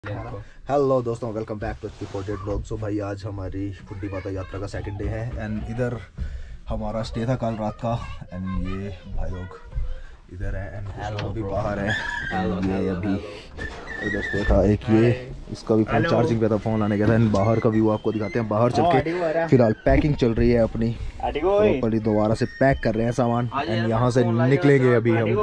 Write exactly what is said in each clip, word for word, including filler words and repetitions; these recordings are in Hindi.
हेलो दोस्तों, welcome back to H P forty eight vlog. So भाई आज हमारी बुड्ढी माता यात्रा का सेकंड डे है एंड इधर हमारा स्टे था कल रात का। एंड ये भाई लोग इधर है एंड कुछ अभी बाहर है। ये अभी इधर स्टे था। एक ये इसका भी फोन चार्जिंग पे था, फोन लाने गया था। एंड बाहर का व्यू आपको दिखाते हैं। बाहर चल के फिलहाल पैकिंग चल रही है अपनी, प्रॉपर्ली दोबारा से पैक कर रहे हैं सामान एंड यहाँ से निकलेंगे अभी हम।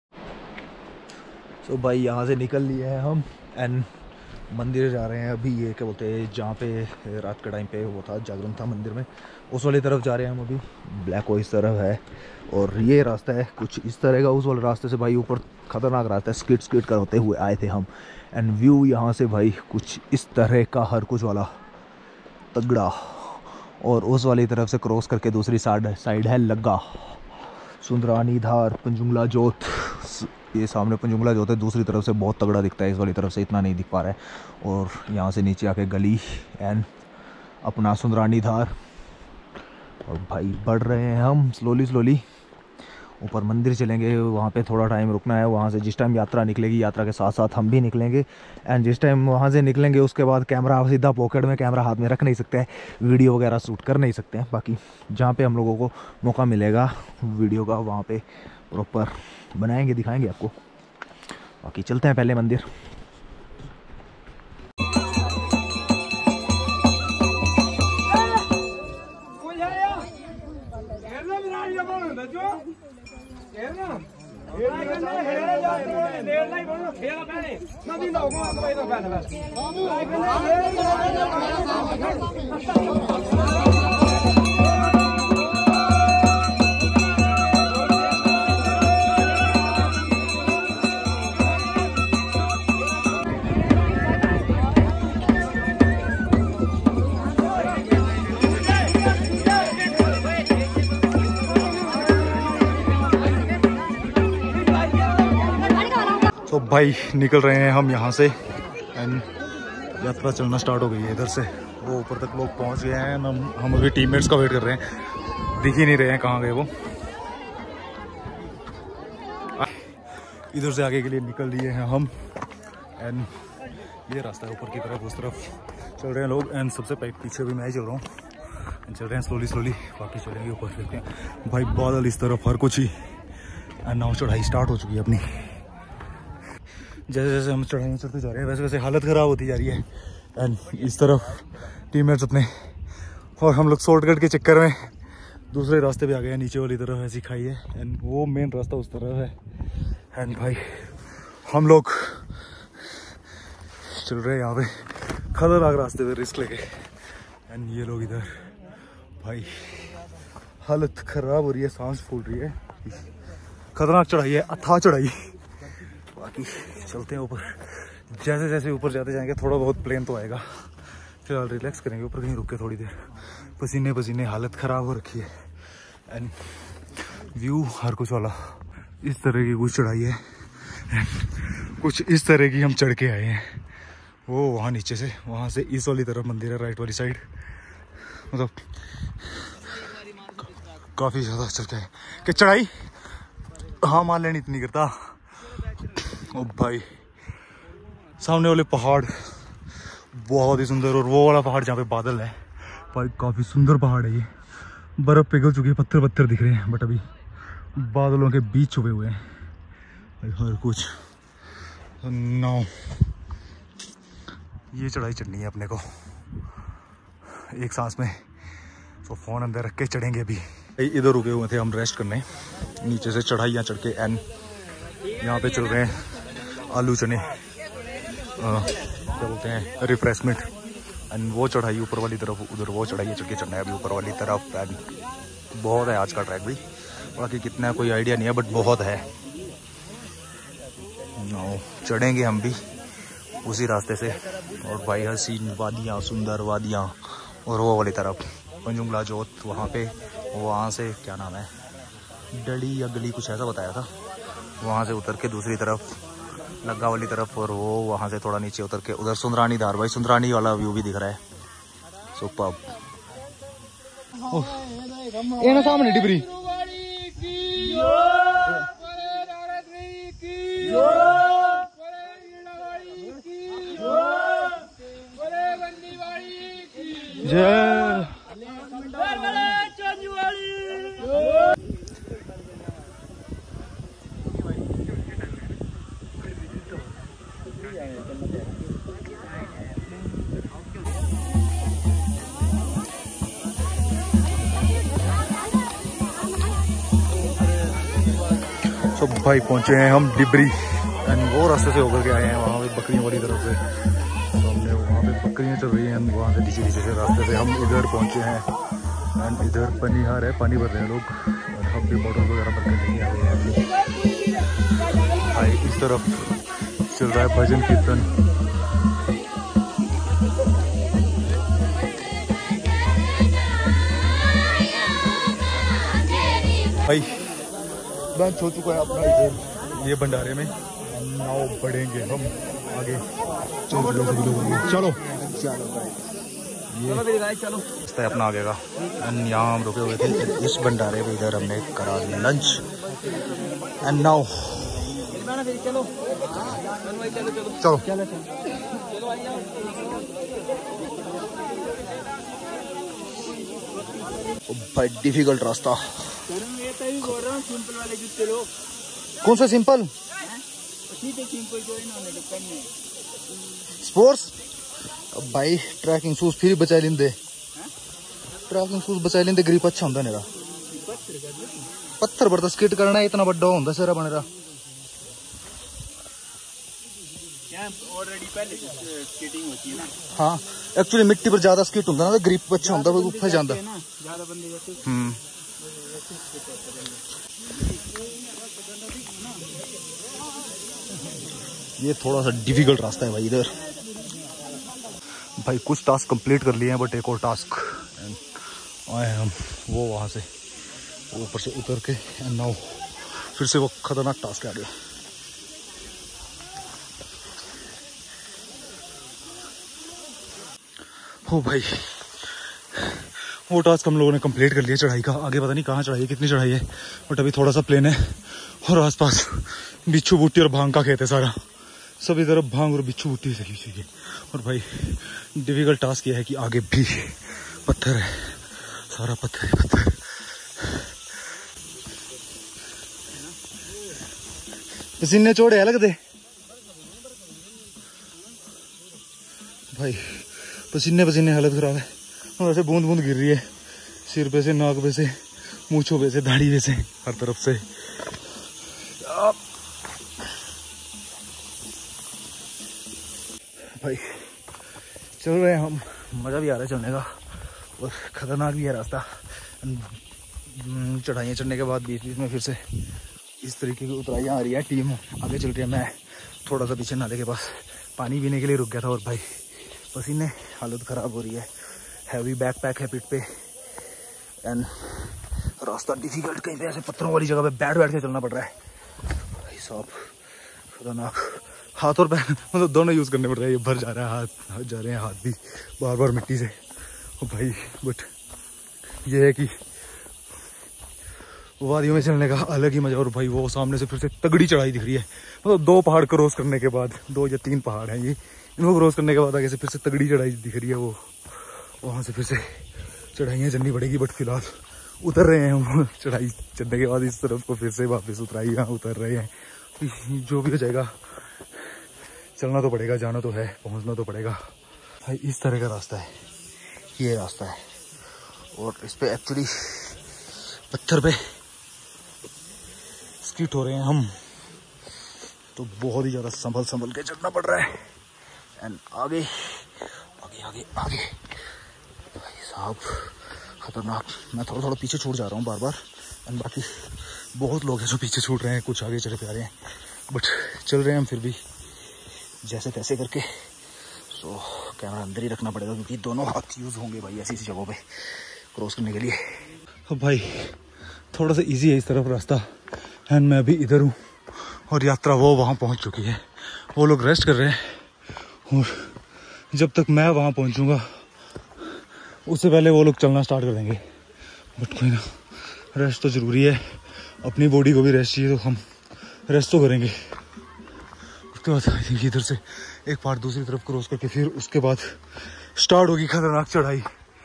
सो so भाई यहाँ से निकल लिए हैं हम एंड मंदिर जा रहे हैं अभी। ये क्या बोलते हैं, जहाँ पे रात के टाइम पे वो था, जागरण था मंदिर में, उस वाली तरफ जा रहे हैं हम अभी। ब्लैक वो इस तरफ है और ये रास्ता है कुछ इस तरह का। उस वाले रास्ते से भाई ऊपर खतरनाक रास्ता है, स्किट स्किट कर होते हुए आए थे हम। एंड व्यू यहाँ से भाई कुछ इस तरह का, हर कुछ वाला तगड़ा। और उस वाली तरफ से क्रॉस करके दूसरी साइड साइड है लग्गा, सुंदरानी धार, पंजुंगला जोत। ये सामने पंजुंगला जोत है, दूसरी तरफ से बहुत तगड़ा दिखता है, इस वाली तरफ से इतना नहीं दिख पा रहा है। और यहाँ से नीचे आके गली एंड अपना सुंदरानी धार। और भाई बढ़ रहे हैं हम स्लोली स्लोली। ऊपर मंदिर चलेंगे, वहाँ पे थोड़ा टाइम रुकना है। वहाँ से जिस टाइम यात्रा निकलेगी, यात्रा के साथ साथ हम भी निकलेंगे। एंड जिस टाइम वहाँ से निकलेंगे उसके बाद कैमरा सीधा पॉकेट में, कैमरा हाथ में रख नहीं सकते हैं, वीडियो वगैरह शूट कर नहीं सकते हैं। बाकी जहाँ पे हम लोगों को मौका मिलेगा वीडियो का, वहाँ पे प्रॉपर बनाएंगे, दिखाएंगे आपको। बाकी चलते हैं पहले मंदिर। तो भाई निकल रहे हैं हम यहाँ से एंड यात्रा चलना स्टार्ट हो गई है। इधर से वो ऊपर तक लोग पहुँच गए हैं। हम हम अभी टीममेट्स का वेट कर रहे हैं, दिख ही नहीं रहे हैं कहाँ गए वो। इधर से आगे के लिए निकल लिए हैं हम एंड ये रास्ता है ऊपर की तरफ, उस तरफ चल रहे हैं लोग। एंड सबसे पीछे भी मैं ही चल रहा हूँ, चल रहे हैं स्लोली स्लोली। बाकी चलेंगे ऊपर, देखते हैं भाई बादल इस तरफ, हर कुछ ही। एंड नाव चढ़ाई स्टार्ट हो चुकी है अपनी। जैसे जैसे हम चढ़ाई चढ़ते जा रहे हैं वैसे वैसे हालत ख़राब होती जा रही है। एंड इस तरफ टीममेट्स अपने, और हम लोग शॉर्टकट के चक्कर में दूसरे रास्ते पे आ गए हैं। नीचे वाली तरफ ऐसी खाई है एंड वो मेन रास्ता उस तरफ है। एंड भाई हम लोग चल रहे हैं यहाँ पे खतरनाक रास्ते पे रिस्क लेके। एंड ये लोग इधर, भाई हालत ख़राब हो रही है, सांस फूल रही है। खतरनाक चढ़ाई है, अथाह चढ़ाई। बाकी चलते हैं ऊपर। जैसे जैसे ऊपर जाते जाएंगे थोड़ा बहुत प्लेन तो आएगा। फिलहाल रिलैक्स करेंगे, ऊपर कहीं रुक के थोड़ी देर। पसीने पसीने, हालत ख़राब हो रखी है। एंड व्यू हर कुछ वाला इस तरह की कुछ चढ़ाई है। कुछ इस तरह की हम चढ़ के आए हैं। वो वहाँ नीचे से, वहाँ से इस वाली तरफ मंदिर है, राइट वाली साइड। मतलब काफ़ी ज़्यादा चल के आए कि चढ़ाई हाँ मान लेनी इतनी करता। ओ भाई सामने वाले पहाड़ बहुत ही सुंदर, और वो वाला पहाड़ जहाँ पे बादल है भाई, काफ़ी सुंदर पहाड़ है ये। बर्फ़ पिघल चुकी है, पत्थर पत्थर दिख रहे हैं, बट अभी बादलों के बीच छुपे हुए हैं भाई हर कुछ। नौ ये चढ़ाई चढ़नी है अपने को एक सांस में। तो फ़ोन अंदर रख के चढ़ेंगे अभी। इधर रुके हुए थे हम रेस्ट करने, नीचे से चढ़ाइयाँ चढ़ के। एंड यहाँ पे चल रहे हैं आलू चने, क्या बोलते हैं, रिफ्रेशमेंट। एंड वो चढ़ाई ऊपर वाली तरफ, उधर वो चढ़ाई चढ़ के चढ़ना है अभी ऊपर वाली तरफ। एंड बहुत है आज का ट्रैक भी, बाकी कितना कोई आइडिया नहीं है, बट बहुत है। चढ़ेंगे हम भी उसी रास्ते से। और भाई हसीन वादियाँ, सुंदर वादियाँ। और वो वाली तरफ पंजुंगला जोत, वहाँ पे, वहाँ से क्या नाम है, डली या गली कुछ ऐसा बताया था। वहाँ से उतर के दूसरी तरफ लग्गा वाली तरफ, और वो वहाँ से थोड़ा नीचे उतर के उधर सुंदरानी धार। भाई सुंदरानी वाला व्यू भी दिख रहा है, सुपर्ब। ये ना सामने डिबरी Oh! जय तो भाई पहुंचे हैं हम डिबरी एंड वो रास्ते से होकर के आए हैं वहाँ पे बकरियों वाली तरफ से। तो हमने वहाँ पे बकरियाँ चल रही हैं, वहाँ से नीचे नीचे से रास्ते से हम इधर पहुंचे हैं एंड इधर पनिहार है, पानी भर रहे हैं लोग और हम भी बॉटल वगैरह भर के नहीं आ गए हैं। भाई इस तरफ चल रहा है भजन कीर्तन। भाई लंच हो चुका है अपना इधर ये भंडारे में। नाव बढ़ेंगे हम आगे। चलो चलो ये चलो रास्ता है अपना आगे का। एंड यहाँ हम रुके हुए थे इस भंडारे पे, इधर हमने करा दिया लंच एंड नाउ चलो चलो भाई डिफिकल्ट रास्ता। कौन सा सिंपल स्पोर्ट्स भाई ट्रैकिंग शूज फिर बचा लेंदे, ट्रैकिंग शूज बचा लेंदे ग्रिप अच्छा होंदा मेरा। पत्थर पर तो स्किट करना है इतना बड़ा होंदा सारा बनेरा। हाँ एक्चुअली मिट्टी पर ज्यादा स्किट होंदा ना तो ग्रिप अच्छा होंदा, वो ऊपर जांदा। हम्म ये थोड़ा सा डिफिकल्ट रास्ता है भाई इधर। भाई कुछ टास्क कंप्लीट कर लिए हैं बट एक और टास्क आए हम वो वहाँ से ऊपर से उतर के एंड नाउ फिर से वो खतरनाक टास्क आ गया। हो भाई वो टास्क हम लोगों ने कंप्लीट कर लिया चढ़ाई का। आगे पता नहीं कहाँ चढ़ाई है, कितनी चढ़ाई है, बट अभी थोड़ा सा प्लेन है और आसपास बिच्छू बूटी और भांग का खेत है सारा। सभी तरफ भांग और बिच्छू बूटी लगी हुई है। और भाई डिफिकल्ट टास्क ये है कि आगे भी पत्थर है, सारा पत्थर ही पत्थर। पसीने चोड़े है लगते भाई, पसीने पसीने हालत खराब है। वैसे बूंद बूंद गिर रही है सिर पे से, नाक पे से, मूंछों पे से, दाढ़ी पे से, हर तरफ से। भाई चल रहे हैं हम, मज़ा भी आ रहा है चलने का और ख़तरनाक भी है रास्ता। चढ़ाइयाँ चढ़ने के बाद बीच बीच में फिर से इस तरीके की उतराइयाँ आ रही है। टीम आगे चल रही है, मैं थोड़ा सा पीछे नाले के पास पानी पीने के लिए रुक गया था और भाई पसीने हालत ख़राब हो रही है। हैवी बैक पैक है पीठ पे एंड रास्ता डिफिकल्ट, कहीं पे ऐसे पत्थरों वाली जगह पे बैठ बैठ के चलना पड़ रहा है भाई साहब, खतरनाक। हाथ और पैर मतलब दोनों यूज़ करने पड़ रहे हैं, ये भर जा रहा है हाथ, हाथ जा रहे हैं हाथ भी बार बार मिट्टी से। ओ भाई बट ये है कि वादियों में चलने का अलग ही मजा। और भाई वो सामने से फिर से तगड़ी चढ़ाई दिख रही है, मतलब दो पहाड़ क्रॉस करने के बाद, दो या तीन पहाड़ हैं ये, इनको क्रॉस करने के बाद आगे से फिर से तगड़ी चढ़ाई दिख रही है। वो वहाँ से फिर से चढ़ाइयाँ चढ़नी पड़ेगी बट फिलहाल उतर रहे हैं हम। चढ़ाई चढ़ने के बाद इस तरफ को फिर से वापस उतराइयाँ उतर रहे हैं। जो भी हो जाएगा, चलना तो पड़ेगा, जाना तो है, पहुँचना तो पड़ेगा भाई। इस तरह का रास्ता है, ये रास्ता है और इस पे एक्चुअली पत्थर पे स्किट हो रहे हैं हम, तो बहुत ही ज़्यादा संभल संभल के चलना पड़ रहा है। एंड आगे आगे आगे आगे भाई साहब खतरनाक। मैं थोड़ा थोड़ा पीछे छूट जा रहा हूँ बार बार एंड बाकी बहुत लोग हैं जो पीछे छूट रहे हैं, कुछ आगे चले आ रहे हैं बट चल रहे हैं हम फिर भी जैसे तैसे करके। सो कैमरा अंदर ही रखना पड़ेगा क्योंकि दोनों हाथ यूज़ होंगे भाई ऐसी ऐसी जगहों पे क्रॉस करने के लिए। अब भाई थोड़ा सा इजी है इस तरफ रास्ता एंड मैं अभी इधर हूँ और यात्रा वो वहाँ पहुँच चुकी है। वो लोग रेस्ट कर रहे हैं और जब तक मैं वहाँ पहुँचूँगा उससे पहले वो लोग चलना स्टार्ट कर देंगे। बट कोई ना, रेस्ट तो ज़रूरी है, अपनी बॉडी को भी रेस्ट चाहिए, तो हम रेस्ट तो करेंगे। उसके बाद आई थिंक इधर से एक पार्ट दूसरी तरफ क्रॉस करके फिर उसके बाद स्टार्ट होगी खतरनाक चढ़ाई।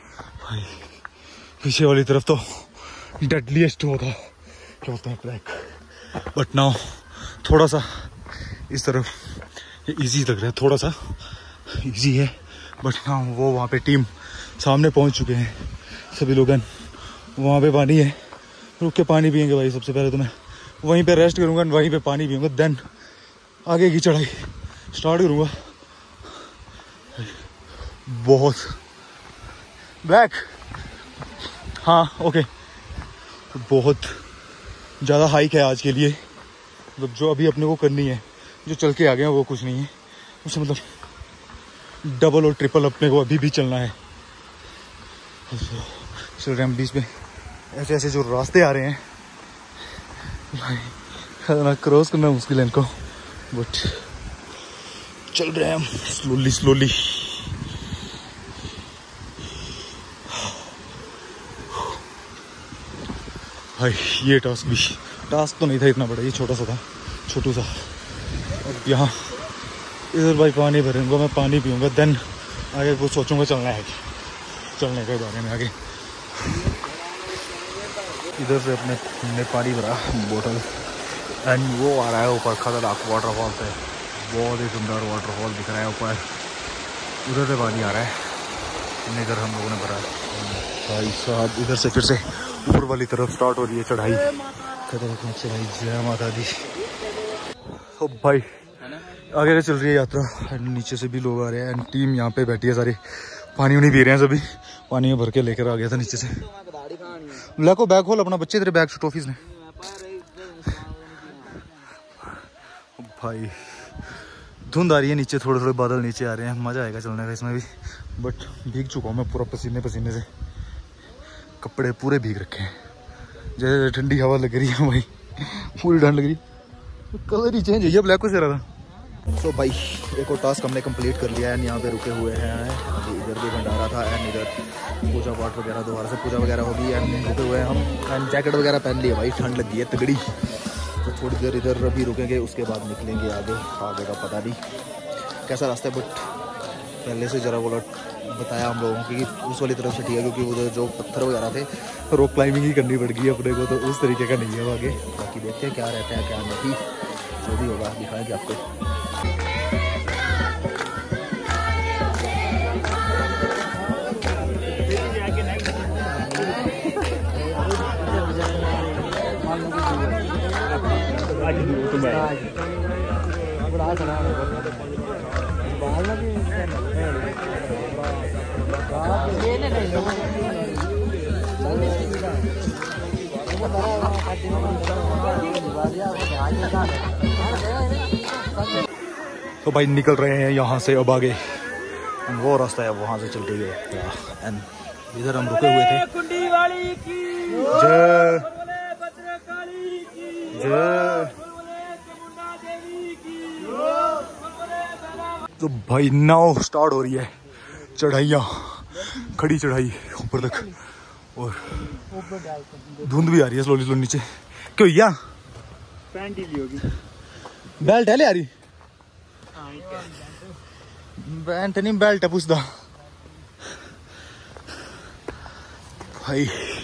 भाई पीछे वाली तरफ तो डेडलीस्ट वो था, क्या बोलते हैं, ब्लैक, बट नाउ थोड़ा सा इस तरफ ये इजी लग रहा है, थोड़ा सा इजी है, बट नाउ वो वहाँ पे टीम सामने पहुँच चुके हैं सभी लोग। वहाँ पे पानी है, रुक के पानी पियेंगे भाई। सबसे पहले तो मैं वहीं पे रेस्ट करूँगा, वहीं पे पानी पीऊँगा, देन आगे की चढ़ाई स्टार्ट करूँगा। बहुत ब्लैक, हाँ ओके, बहुत ज़्यादा हाइक है आज के लिए, मतलब जो अभी अपने को करनी है, जो चल के आ गए हैं वो कुछ नहीं है, उससे मतलब डबल और ट्रिपल अपने को अभी भी चलना है। चल रहे हैं बीच में, ऐसे ऐसे जो रास्ते आ रहे हैं भाई, खतरनाक, क्रॉस करना मुश्किल है इनको, बट चल रहे हैं हम स्लोली स्लोली। भाई ये टास्क भी टास्क तो नहीं था इतना बड़ा, ये छोटा सा था, छोटू सा। अब यहाँ इधर भाई पानी भरूंगा, मैं पानी पीऊँगा, देन आगे कुछ सोचूंगा चलना है, चलने के बारे में आगे। इधर से अपने हमने पानी भरा बोतल, एंड वो आ रहा है ऊपर खतरनाक वाटरफॉल से, बहुत ही सुंदर वाटरफॉल दिख रहा है ऊपर, उधर से पानी आ रहा है, इधर हम लोगों ने भरा भाई साहब। इधर से फिर से ऊपर वाली तरफ स्टार्ट हो रही है चढ़ाई, खतरनाक चढ़ाई, जय माता दी। तो भाई आगे से चल रही है यात्रा, एंड नीचे से भी लोग आ रहे हैं, एंड टीम यहाँ पे बैठी है सारी, पानी उन्हीं पी रहे हैं सभी, पानी में भर के लेकर आ गया था नीचे से। ब्लैक को बैग खोल अपना, बच्चे तेरे बैग से टॉफीज ने। भाई धुंध आ रही है नीचे, थोड़े थोड़े बादल नीचे आ रहे हैं, मज़ा आएगा चलने का इसमें भी, बट भीग चुका हूँ मैं पूरा पसीने पसीने से, कपड़े पूरे भीग रखे हैं, जैसे ठंडी हवा लग रही है भाई, पूरी ठंड लग रही है, कलर ही चेंज है ये ब्लैक को से रहा था। सो so भाई एक और टास्क हमने कंप्लीट कर लिया है, यहाँ पे रुके हुए हैं, अभी इधर भी भंडारा था, एंड इधर पूजा पाठ वगैरह, दोबारा से पूजा वगैरह होगी, एंड रुके हुए हैं हम, एंड जैकेट वगैरह पहन लिए भाई, ठंड लगी है तगड़ी, तो थोड़ी देर इधर अभी रुकेंगे, उसके बाद निकलेंगे आगे। आगे का पता नहीं कैसा रास्ता है, बट पहले से ज़रा वो बताया हम लोगों की उस वाली तरफ से ठीक है, क्योंकि उधर जो पत्थर वगैरह थे रॉक क्लाइंबिंग ही करनी पड़ेगी अपने को, तो उस तरीके का नहीं है वो आगे। बाकी देखते हैं क्या रहता है क्या नहीं, जो भी होगा दिखाएंगे आपको। तो भाई निकल रहे हैं यहाँ से अब आगे, वो रास्ता है वहाँ से चल रही है, एंड इधर हम रुके हुए थे। जय जय। तो भाई नाव स्टार्ट हो रही है, चढ़ाइयाँ, खड़ी चढ़ाई ऊपर तक, और धुंध भी आ रही है स्लोली स्लोली नीचे। क्यों या पैंट ली होगी, बेल्ट है ले आ रही, पैंट नहीं बेल्ट है पूछता भाई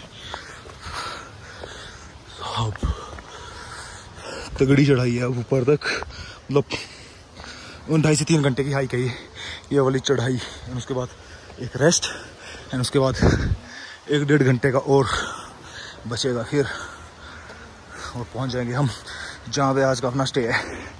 साहब। तगड़ी चढ़ाई है ऊपर तक, मतलब ढाई से तीन घंटे की हाइक है ये ये वाली चढ़ाई, एंड उसके बाद एक रेस्ट, एंड उसके बाद एक डेढ़ घंटे का और बचेगा फिर, और पहुंच जाएंगे हम जहाँ पे आज का अपना स्टे है।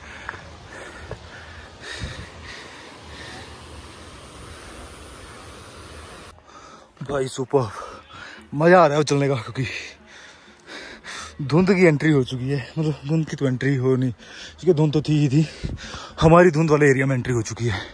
भाई सुपर मज़ा आ रहा है चलने का, क्योंकि धुंध की एंट्री हो चुकी है, मतलब धुंध की तो एंट्री हो नहीं, क्योंकि धुंध तो थी ही थी, हमारी धुंध वाले एरिया में एंट्री हो चुकी है।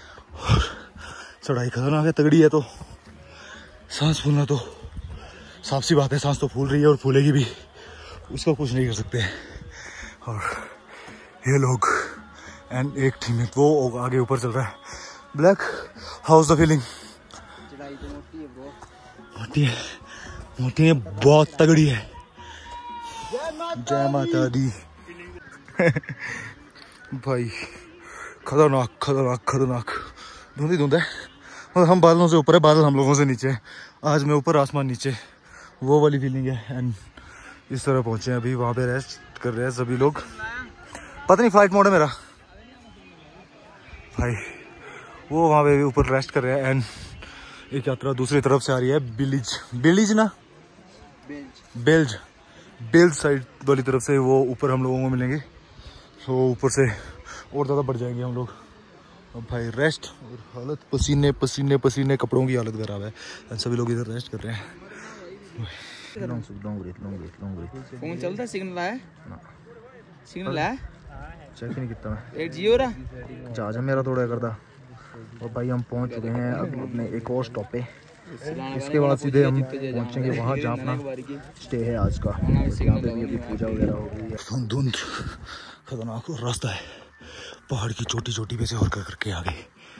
चढ़ाई खतरनाक है, तगड़ी है, तो सांस फूलना तो साफ सी बात है, सांस तो फूल रही है और फूलेगी भी, उसको कुछ नहीं कर सकते। और ये लोग एंड एक टीम में वो आगे ऊपर चल रहा है। Black, how's the feeling? मोटी है, मोटी है, बहुत तगड़ी है। जय माता दी। भाई खतरनाक खतरनाक खतरनाक, धुंध ही धुंध है, और हम बादलों से ऊपर है, बादल हम लोगों से नीचे है। आज मैं ऊपर, आसमान नीचे, वो वाली फीलिंग है। एंड इस तरह पहुंचे हैं अभी, वहाँ पे रेस्ट कर रहे हैं सभी लोग। पता नहीं फ्लाइट मोड है मेरा भाई, वो वहाँ पे ऊपर रेस्ट कर रहे हैं। एंड एक यात्रा दूसरी तरफ से आ रही है, बिलीज बिलीज ना बेल्ज बेल्ज साइड वाली तरफ से, वो ऊपर हम लोगों को मिलेंगे। तो ऊपर से और ज़्यादा बढ़ जाएंगे हम लोग। अब भाई रेस्ट, और हालत पसीने पसीने पसीने, कपड़ों की हालत खराब है। सभी लोग इधर रेस्ट कर रहे हैं। फोन चलता, सिग्नल आया सिग्नल आया चेक नहीं किया मैं, एक जियो रहा जहाज मेरा थोड़ा करता। और भाई हम पहुंच चुके हैं अब अपने एक और स्टॉप पे। इसके बाद सीधे हम पहुंचेंगे वहाँ जहाँ अपना स्टे है आज का। यहाँ पे भी अभी पूजा वगैरह हो गई है। धुंध खतरनाक रास्ता है, पहाड़ की चोटी चोटी पे से होकर कर करके आगे।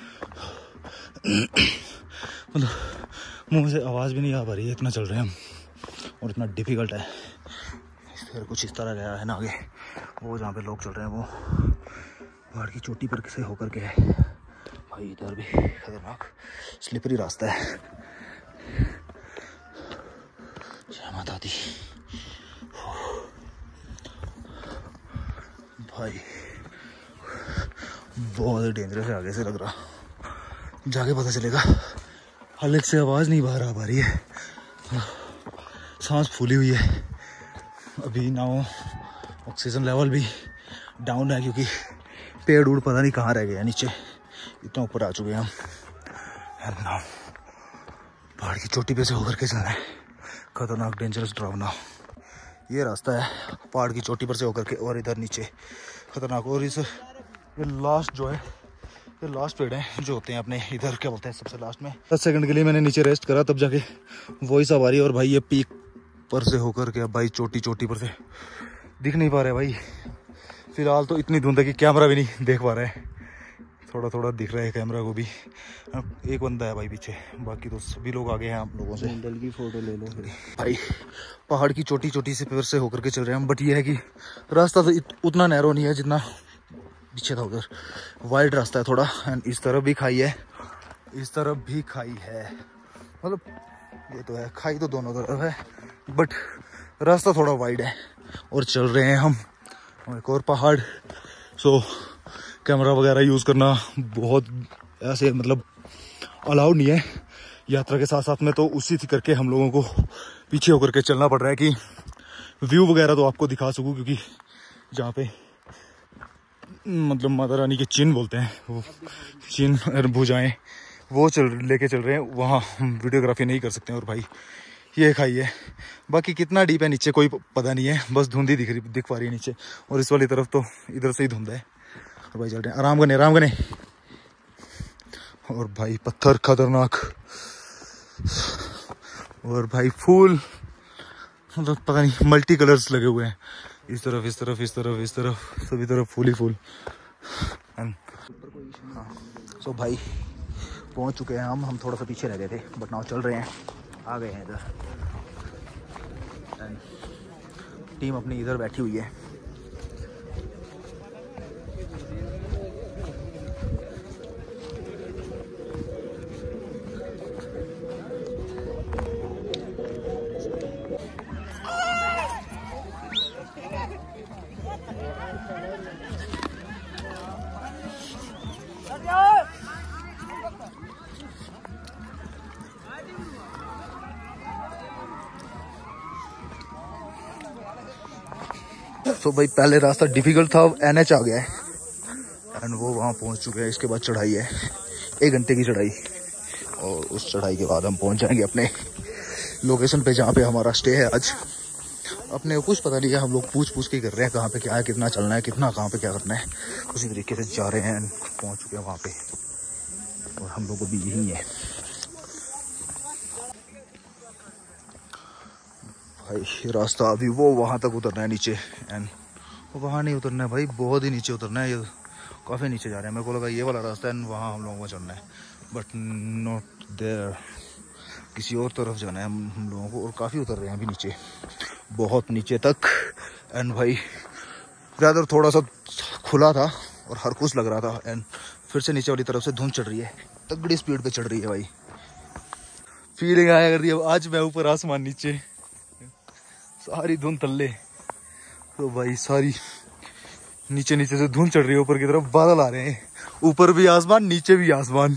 मतलब मुंह से आवाज़ भी नहीं आ पा रही है, इतना चल रहे हैं हम, और इतना डिफिकल्ट है। फिर कुछ इस तरह गया है ना आगे, वो जहाँ पे लोग चल रहे हैं वो पहाड़ की चोटी पर से होकर के है। भाई इधर भी खतरनाक स्लिपरी रास्ता है। जय माता दी। भाई बहुत डेंजरस है, आगे से लग रहा, जाके पता चलेगा। हल्क से आवाज़ नहीं बाहर आ पा रही है, सांस फूली हुई है अभी ना। ऑक्सीजन लेवल भी डाउन है क्योंकि पेड़ उड़ पता नहीं कहाँ रह गए हैं नीचे, इतना ऊपर आ चुके हैं हम। ना पहाड़ की चोटी पे से होकर के चल रहे हैं, खतरनाक डेंजरस ड्रावना ये रास्ता है, पहाड़ की चोटी पर से होकर के, और इधर नीचे खतरनाक। और इस ये लास्ट जो है, ये लास्ट पेड़ है जो होते हैं अपने इधर, क्या बोलते हैं सबसे लास्ट में। दस सेकंड के लिए मैंने नीचे रेस्ट करा, तब जाके वॉइस आ रही है। और भाई ये पीक पर से होकर के भाई चोटी चोटी पर से दिख नहीं पा रहे भाई। फिलहाल तो इतनी धुंध है कि कैमरा भी नहीं देख पा रहा है, थोड़ा थोड़ा दिख रहा है कैमरा को भी। एक बंदा है भाई पीछे, बाकी तो सभी लोग आगे हैं आप लोगों से। मंडल की फोटो ले लो भाई। पहाड़ की चोटी चोटी से पेड़ से होकर के चल रहे हैं हम, बट ये है कि रास्ता तो उतना नैरो नहीं है जितना पीछे था उधर, वाइड रास्ता है थोड़ा। एंड इस तरफ भी खाई है, इस तरफ भी खाई है, मतलब ये तो है खाई तो दोनों तरफ है, बट रास्ता थोड़ा वाइड है। और चल रहे हैं हम एक और पहाड़। सो कैमरा वगैरह यूज़ करना बहुत ऐसे मतलब अलाउड नहीं है यात्रा के साथ साथ में, तो उसी करके हम लोगों को पीछे होकर के चलना पड़ रहा है कि व्यू वगैरह तो आपको दिखा सकूं। क्योंकि जहाँ पे मतलब माता रानी के चिन्ह बोलते हैं, वो चिन्ह भुजाएं वो चल लेके चल रहे हैं, वहाँ हम वीडियोग्राफी नहीं कर सकते हैं। और भाई ये खाई है, बाकी कितना डीप है नीचे कोई पता नहीं है, बस धुंधी दिख रही दिख पा रही है नीचे। और इस वाली तरफ तो इधर से ही धुंध है। और भाई चल रहे हैं आराम करने आराम करने। और भाई पत्थर खतरनाक, और भाई फूल मतलब पता नहीं मल्टी कलर्स लगे हुए हैं, इस तरफ इस तरफ इस तरफ इस तरफ सभी तरफ फूल ही फूल। सो भाई पहुंच चुके हैं हम हम थोड़ा सा पीछे रह गए थे, बट नाउ चल रहे हैं, आ गए हैं इधर। टीम अपनी इधर बैठी हुई है। तो भाई पहले रास्ता डिफिकल्ट था, अब एन एच आ गया है एंड वो वहाँ पहुँच चुके हैं। इसके बाद चढ़ाई है, एक घंटे की चढ़ाई, और उस चढ़ाई के बाद हम पहुँच जाएंगे अपने लोकेशन पे जहाँ पे हमारा स्टे है आज। अपने को कुछ पता नहीं है, हम लोग पूछ पूछ के कर रहे हैं कहाँ पे क्या है, कितना चलना है, कितना कहाँ पे क्या करना है, उसी तरीके से जा रहे हैं। पहुँच चुके हैं वहाँ पे, और हम लोग को भी यही है भाई रास्ता। अभी वो वहाँ तक उतरना है नीचे, एंड वहाँ नहीं उतरना है भाई, बहुत ही नीचे उतरना है, ये काफ़ी नीचे जा रहे हैं। मेरे को लगा ये वाला रास्ता है, वहाँ हम लोगों को चढ़ना है, बट नॉट देयर, किसी और तरफ जाना है हम, हम लोगों को। और काफ़ी उतर रहे हैं अभी नीचे, बहुत नीचे तक। एंड भाई वेदर थोड़ा सा खुला था और हरकुश लग रहा था, एंड फिर से नीचे वाली तरफ से धुंध चढ़ रही है। तगड़ी स्पीड पे चढ़ रही है भाई। फीलिंग आया कर रही है आज मैं ऊपर आसमान नीचे, सारी धुंध तल्ले। तो भाई सारी नीचे नीचे से धुंध चढ़ रही है, ऊपर की तरफ बादल आ रहे हैं, ऊपर भी आसमान नीचे भी आसमान।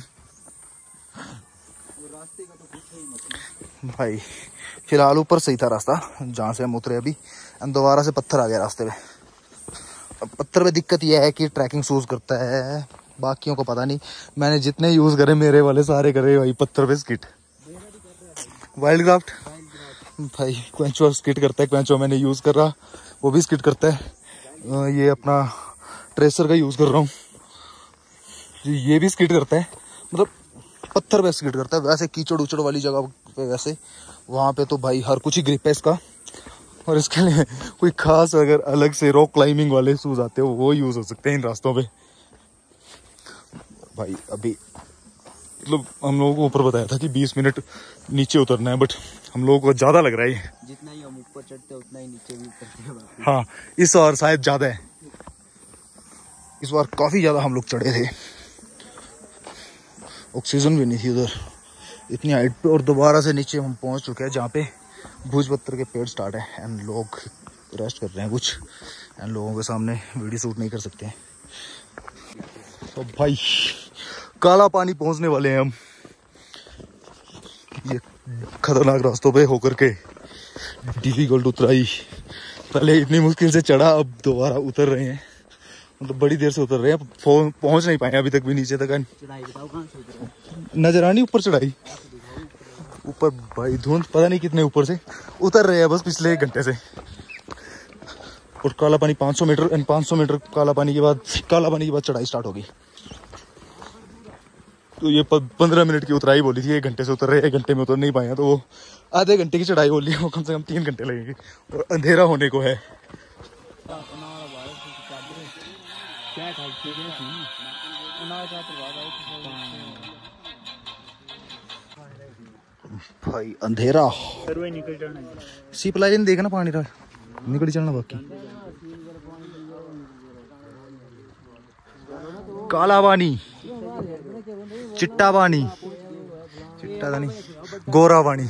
भाई फिलहाल ऊपर सही था रास्ता जहाँ से हम उतरे अभी, दोबारा से पत्थर आ गया रास्ते में। अब पत्थर पे दिक्कत यह है कि ट्रैकिंग शूज करता है, बाकियों को पता नहीं। मैंने जितने यूज करे मेरे वाले सारे करे भाई पत्थर पे स्किट। वाइल्ड क्राफ्ट भाई क्वेंचो स्किट करता है, क्वेंचो मैंने यूज कर रहा वो भी स्किट करता है। ये अपना ट्रेसर का यूज कर रहा हूँ, ये भी स्किट करता है, मतलब पत्थर पे स्किट करता है। वैसे कीचड़ उचड़ वाली जगह पे वैसे वहाँ पे तो भाई हर कुछ ही ग्रिप है इसका। और इसके लिए कोई खास अगर अलग से रॉक क्लाइंबिंग वाले शूज आते हो वो यूज हो सकते हैं इन रास्तों पे। भाई अभी मतलब हम लोगों को ऊपर बताया था कि बीस मिनट नीचे उतरना है, बट हम लोगों को ज्यादा लग रहा है। जितना ही हम ऊपर चढ़ते उतना ही नीचे भी उतरते हैं। हाँ इस बार शायद ज्यादा है, इस बार काफी ज्यादा हम लोग चढ़े थे, ऑक्सीजन भी नहीं थी उधर इतनी हाइट पे। और दोबारा से नीचे हम पहुंच चुके हैं जहाँ पे भूजपत्र के पेड़ स्टार्ट है एंड लोग रेस्ट कर रहे हैं कुछ, एंड लोगों के सामने वीडियो शूट नहीं कर सकते हैं। तो भाई काला पानी पहुंचने वाले हैं हम, ये खतरनाक रास्तों पे होकर के डिफिकल्ट उतराई। पहले इतनी मुश्किल से चढ़ा, अब दोबारा उतर रहे हैं, मतलब बड़ी देर से उतर रहे हैं, पहुंच नहीं पाए अभी तक भी नीचे तक। नजर आनी ऊपर चढ़ाई, ऊपर भाई धुंध पता नहीं कितने ऊपर से उतर रहे हैं बस पिछले एक घंटे से। और काला पानी पाँच सौ मीटर एंड पाँच सौ मीटर काला पानी के बाद काला पानी के बाद चढ़ाई स्टार्ट होगी। तो ये पंद्रह मिनट की उतराई बोली थी, एक घंटे से उतर रहे, एक घंटे में उतर नहीं पाए, तो वो आधे घंटे की चढ़ाई बोली, वो कम से कम तीन घंटे लगेंगे और अंधेरा होने को है। भाई अंधेरा सीप लाइन देखना पानी रहा निकल चलना, बाकी काला पानी चिट्टा पानी, चिट्टा था नहीं गोरा पानी।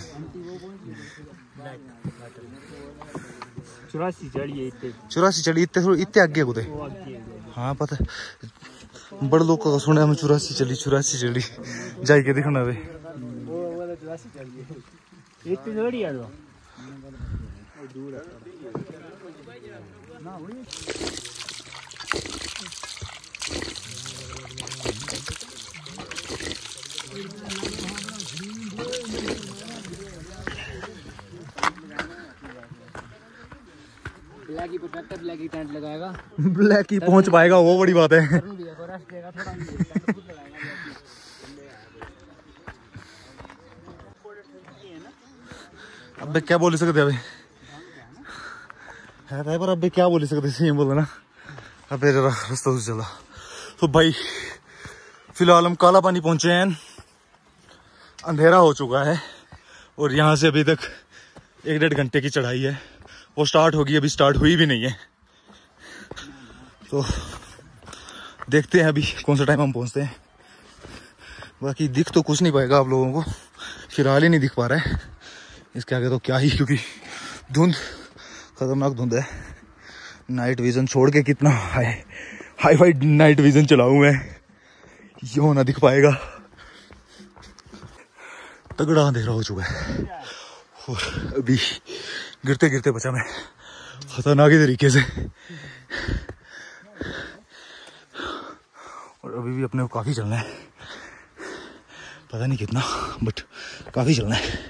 चौरासी चढ़ी चौरासी चढ़ी इतने इतने आगे कुछ। हाँ पता बड़े लोग का सुना मैं चौरासी चली चौरासी चढ़ी जाई के दिखना वे। ब्लैक ही प्रोटेक्टर ब्लैक ही टेंट लगाएगा, ब्लैक ही पहुंच पाएगा वो बड़ी बात है। अबे क्या बोल सकते अबे है पर अबे क्या बोल सकते सही बोला ना। अबे जरा रास्ता से चला। तो भाई फिलहाल हम काला पानी पहुंचे हैं, अंधेरा हो चुका है और यहाँ से अभी तक एक डेढ़ घंटे की चढ़ाई है, वो स्टार्ट होगी अभी स्टार्ट हुई भी नहीं है। तो देखते हैं अभी कौन सा टाइम हम पहुंचते हैं। बाकी दिख तो कुछ नहीं पाएगा आप लोगों को, फिलहाल ही नहीं दिख पा रहा है, इसके आगे तो क्या ही, क्योंकि धुंध खतरनाक धुंध है। नाइट विजन छोड़ के कितना high hifi night vision चलाऊं मैं, यो ना दिख पाएगा। तगड़ा अंधेरा हो चुका है और अभी गिरते गिरते बचा मैं खतरनाक तरीके से। और अभी भी अपने को काफी चलना है, पता नहीं कितना बट काफी चलना है।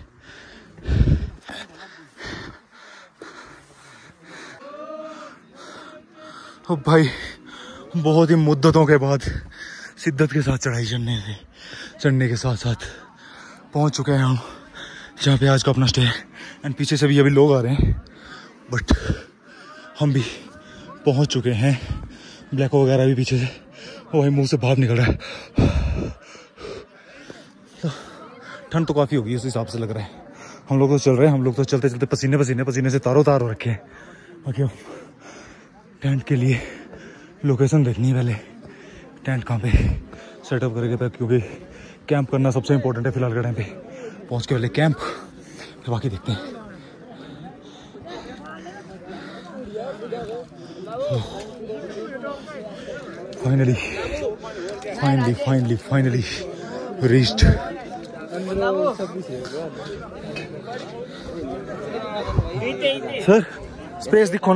तो भाई बहुत ही मुद्दतों के बाद शिद्दत के साथ चढ़ाई चढ़ने से चढ़ने के साथ साथ पहुंच चुके हैं हम जहाँ पे आज का अपना स्टे है। एंड पीछे से भी अभी लोग आ रहे हैं बट हम भी पहुंच चुके हैं। ब्लैक वगैरह भी पीछे से वही मुंह से बाहर निकल रहा है। तो ठंड तो काफ़ी होगी उस हिसाब से लग रहा है। हम लोग तो चल रहे हैं, हम लोग तो चलते चलते पसीने पसीने पसीने से तारो तार हो रखे हैं। बाकी टेंट के लिए लोकेशन देखनी है पहले, टेंट कहाँ पे सेटअप करके, क्योंकि कैंप करना सबसे इम्पोर्टेंट है फिलहाल के टाइम पे। पहुंच के पहले कैंप, फिर बाकी देखते हैं। Finally finally finally finally reached. Sir space दिखो ना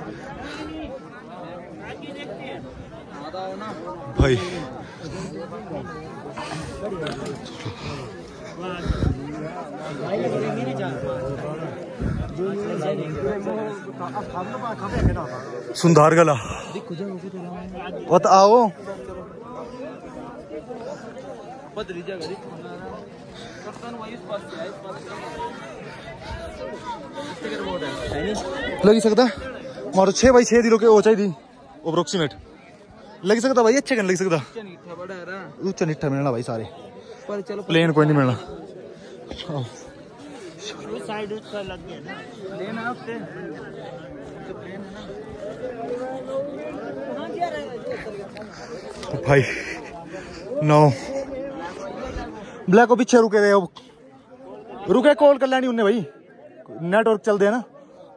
भाई। सुंदर गला वत आओ लगी सकता मारो छे बाई छे दिलों के वो चाहिए अप्रोक्सीमेट लग सकता भाई। अच्छे कन लग सकता उच्चा निठा मिलना भाई सारे प्लेन कोई नहीं मिलना। भाई नो ब्लैक को पीछे रुके रहे अब रुके कॉल कर लेनी उन्हें भाई नेटवर्क चल दे ना।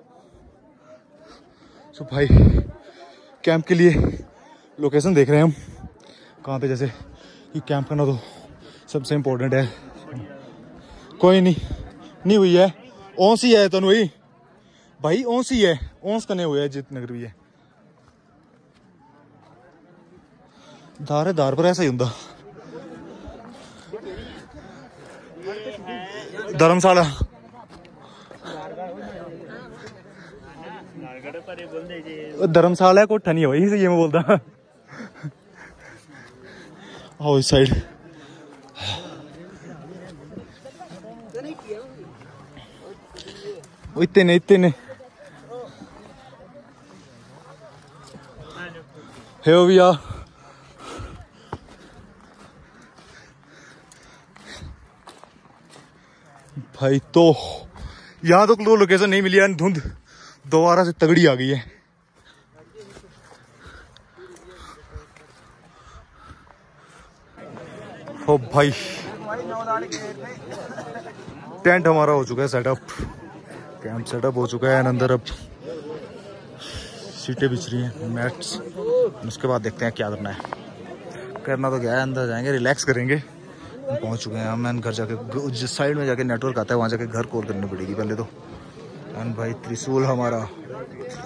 सो भाई कैंप के लिए लोकेशन देख रहे हैं हम कहाँ पे, जैसे कि कैंप करना तो सबसे इम्पोर्टेंट है। कोई नहीं नहीं हुई है ओंस ही है तनु ही भाई ओंस ही है ओंस कने हुए है जित नगर भी है धार है धार पर ऐसा ही होंगे। धर्मशाला धर्मशाला है कोठा नहीं है भाई ये मैं बोलता। आओ इस साइड इतने इतने है भैया भाई। तो यहाँ तो दो लोकेशन नहीं मिली है, धुंध दोबारा से तगड़ी आ गई है। ओ भाई टेंट हमारा हो चुका है सेटअप, कैंप सेटअप हो चुका है। अंदर अब सीटें बिछ रही हैं, मैट्स। उसके बाद देखते हैं क्या करना है। करना तो क्या है, अंदर जाएंगे रिलैक्स करेंगे। पहुंच चुके हैं हम। मैं घर जाके जिस साइड में जाके नेटवर्क आता है वहाँ जाके घर कॉल करनी पड़ेगी पहले तो। एंड भाई त्रिशूल हमारा